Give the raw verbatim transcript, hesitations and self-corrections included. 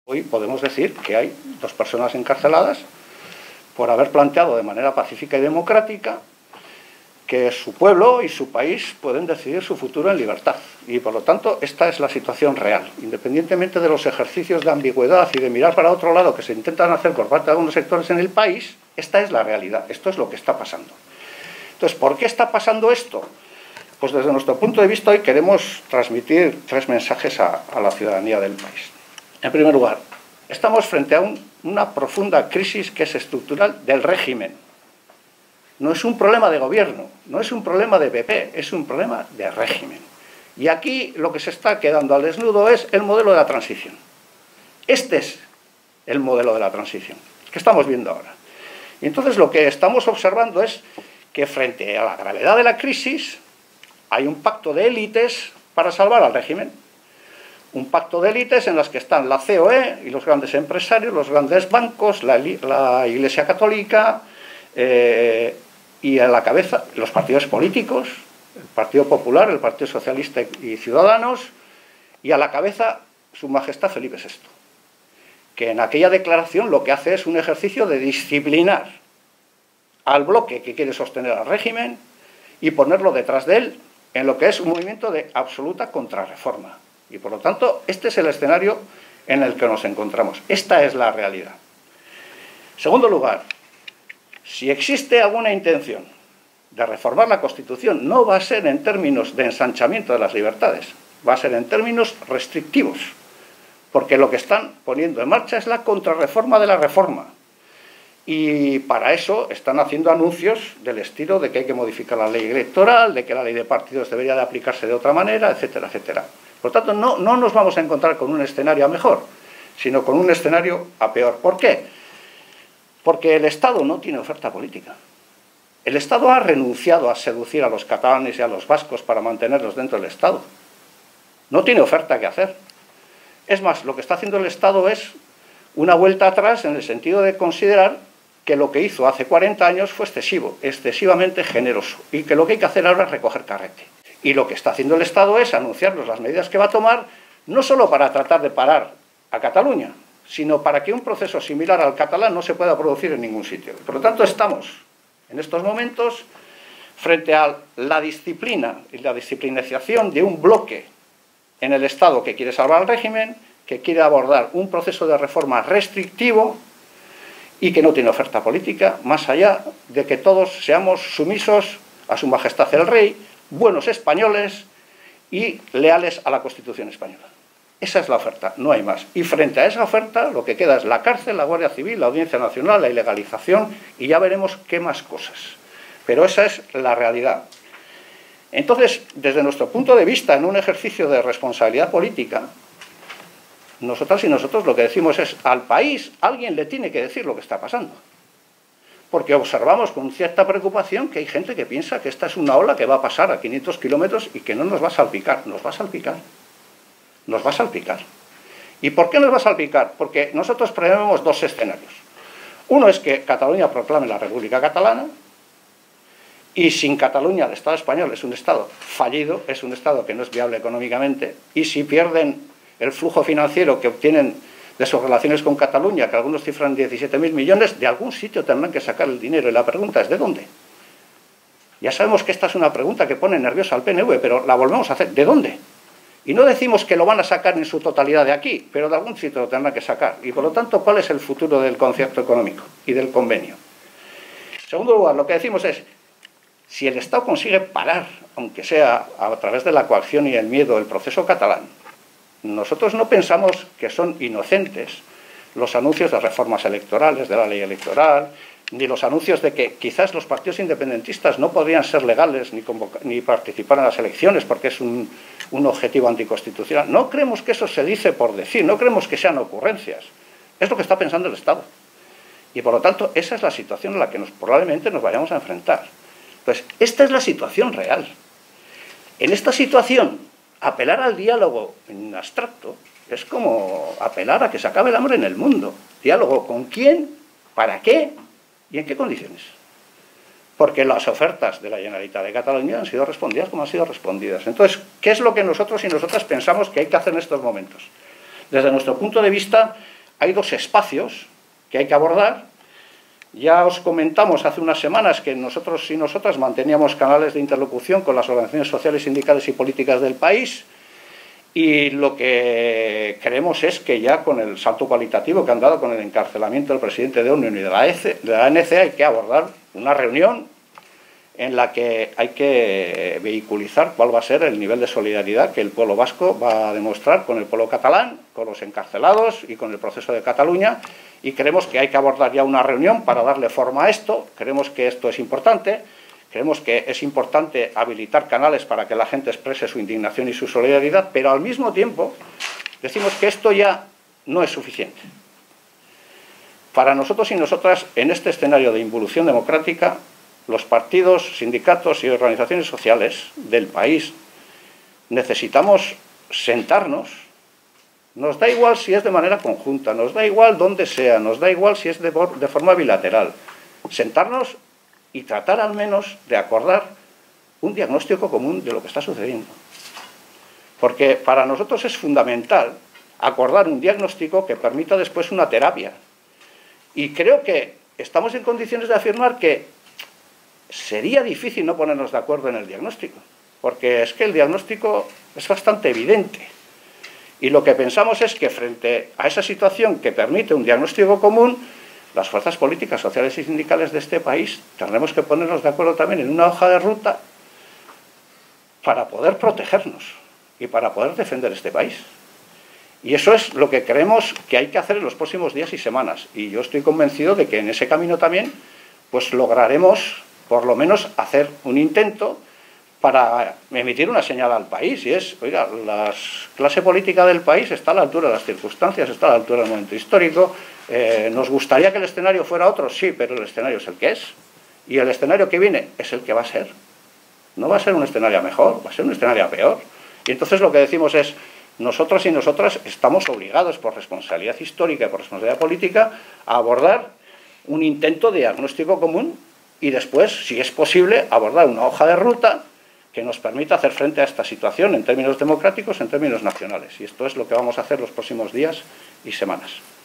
Hoy podemos decir que hay dos personas encarceladas por haber planteado de manera pacífica y democrática que su pueblo y su país pueden decidir su futuro en libertad. Y, por lo tanto, esta es la situación real. Independientemente de los ejercicios de ambigüedad y de mirar para otro lado que se intentan hacer por parte de algunos sectores en el país, esta es la realidad, esto es lo que está pasando. Entonces, ¿por qué está pasando esto? Pues desde nuestro punto de vista hoy queremos transmitir tres mensajes a, a la ciudadanía del país. En primer lugar, estamos frente a un, una profunda crisis que es estructural del régimen. No es un problema de gobierno, no es un problema de P P, es un problema de régimen. Y aquí lo que se está quedando al desnudo es el modelo de la transición. Este es el modelo de la transición que estamos viendo ahora. Y entonces lo que estamos observando es que frente a la gravedad de la crisis hay un pacto de élites para salvar al régimen. Un pacto de élites en las que están la C O E y los grandes empresarios, los grandes bancos, la, la Iglesia Católica eh, y a la cabeza los partidos políticos, el Partido Popular, el Partido Socialista y Ciudadanos, y a la cabeza Su Majestad Felipe sexto, que en aquella declaración lo que hace es un ejercicio de disciplinar al bloque que quiere sostener al régimen y ponerlo detrás de él en lo que es un movimiento de absoluta contrarreforma. Y por lo tanto, este es el escenario en el que nos encontramos. Esta es la realidad. En segundo lugar, si existe alguna intención de reformar la Constitución, no va a ser en términos de ensanchamiento de las libertades, va a ser en términos restrictivos, porque lo que están poniendo en marcha es la contrarreforma de la reforma. Y para eso están haciendo anuncios del estilo de que hay que modificar la ley electoral, de que la ley de partidos debería de aplicarse de otra manera, etcétera, etcétera. Por lo tanto, no, no nos vamos a encontrar con un escenario a mejor, sino con un escenario a peor. ¿Por qué? Porque el Estado no tiene oferta política. El Estado ha renunciado a seducir a los catalanes y a los vascos para mantenerlos dentro del Estado. No tiene oferta que hacer. Es más, lo que está haciendo el Estado es una vuelta atrás en el sentido de considerar que lo que hizo hace cuarenta años fue excesivo, excesivamente generoso, y que lo que hay que hacer ahora es recoger carrete. Y lo que está haciendo el Estado es anunciarnos las medidas que va a tomar, no solo para tratar de parar a Cataluña, sino para que un proceso similar al catalán no se pueda producir en ningún sitio. Por lo tanto, estamos en estos momentos frente a la disciplina y la disciplinación de un bloque en el Estado que quiere salvar al régimen, que quiere abordar un proceso de reforma restrictivo y que no tiene oferta política, más allá de que todos seamos sumisos a Su Majestad el Rey, buenos españoles y leales a la Constitución española. Esa es la oferta, no hay más. Y frente a esa oferta lo que queda es la cárcel, la Guardia Civil, la Audiencia Nacional, la ilegalización y ya veremos qué más cosas. Pero esa es la realidad. Entonces, desde nuestro punto de vista, en un ejercicio de responsabilidad política, nosotras y nosotros lo que decimos es, al país alguien le tiene que decir lo que está pasando. Porque observamos con cierta preocupación que hay gente que piensa que esta es una ola que va a pasar a quinientos kilómetros y que no nos va a salpicar. Nos va a salpicar. Nos va a salpicar. ¿Y por qué nos va a salpicar? Porque nosotros prevemos dos escenarios. Uno es que Cataluña proclame la República Catalana y sin Cataluña el Estado español es un Estado fallido, es un Estado que no es viable económicamente y si pierden el flujo financiero que obtienen de sus relaciones con Cataluña, que algunos cifran diecisiete mil millones, de algún sitio tendrán que sacar el dinero. Y la pregunta es, ¿de dónde? Ya sabemos que esta es una pregunta que pone nerviosa al P N V, pero la volvemos a hacer. ¿De dónde? Y no decimos que lo van a sacar en su totalidad de aquí, pero de algún sitio lo tendrán que sacar. Y por lo tanto, ¿cuál es el futuro del concierto económico y del convenio? En segundo lugar, lo que decimos es, si el Estado consigue parar, aunque sea a través de la coacción y el miedo, el proceso catalán, nosotros no pensamos que son inocentes los anuncios de reformas electorales, de la ley electoral, ni los anuncios de que quizás los partidos independentistas no podrían ser legales ni, ni participar en las elecciones porque es un, un objetivo anticonstitucional. No creemos que eso se dice por decir, no creemos que sean ocurrencias. Es lo que está pensando el Estado. Y por lo tanto, esa es la situación a la que nos, probablemente nos vayamos a enfrentar. Entonces, esta es la situación real. En esta situación, apelar al diálogo en abstracto es como apelar a que se acabe el hambre en el mundo. ¿Diálogo con quién? ¿Para qué? ¿Y en qué condiciones? Porque las ofertas de la Generalitat de Cataluña han sido respondidas como han sido respondidas. Entonces, ¿qué es lo que nosotros y nosotras pensamos que hay que hacer en estos momentos? Desde nuestro punto de vista, hay dos espacios que hay que abordar. Ya os comentamos hace unas semanas que nosotros y nosotras manteníamos canales de interlocución con las organizaciones sociales, sindicales y políticas del país, y lo que creemos es que ya con el salto cualitativo que han dado con el encarcelamiento del presidente de Omnium y de la, E C, de la A N C hay que abordar una reunión en la que hay que vehiculizar cuál va a ser el nivel de solidaridad que el pueblo vasco va a demostrar con el pueblo catalán, con los encarcelados y con el proceso de Cataluña, y creemos que hay que abordar ya una reunión para darle forma a esto. Creemos que esto es importante, creemos que es importante habilitar canales para que la gente exprese su indignación y su solidaridad, pero al mismo tiempo decimos que esto ya no es suficiente. Para nosotros y nosotras, en este escenario de involución democrática, los partidos, sindicatos y organizaciones sociales del país necesitamos sentarnos. Nos da igual si es de manera conjunta, nos da igual dónde sea, nos da igual si es de, de forma bilateral. Sentarnos y tratar al menos de acordar un diagnóstico común de lo que está sucediendo. Porque para nosotros es fundamental acordar un diagnóstico que permita después una terapia. Y creo que estamos en condiciones de afirmar que sería difícil no ponernos de acuerdo en el diagnóstico, porque es que el diagnóstico es bastante evidente. Y lo que pensamos es que frente a esa situación que permite un diagnóstico común, las fuerzas políticas, sociales y sindicales de este país tendremos que ponernos de acuerdo también en una hoja de ruta para poder protegernos y para poder defender este país. Y eso es lo que creemos que hay que hacer en los próximos días y semanas. Y yo estoy convencido de que en ese camino también pues lograremos por lo menos hacer un intento para emitir una señal al país, y es, oiga, la clase política del país está a la altura de las circunstancias, está a la altura del momento histórico, eh, nos gustaría que el escenario fuera otro, sí, pero el escenario es el que es, y el escenario que viene es el que va a ser. No va a ser un escenario mejor, va a ser un escenario peor. Y entonces lo que decimos es, nosotros y nosotras estamos obligados por responsabilidad histórica y por responsabilidad política a abordar un intento de diagnóstico común y después, si es posible, abordar una hoja de ruta que nos permita hacer frente a esta situación en términos democráticos, en términos nacionales. Y esto es lo que vamos a hacer los próximos días y semanas.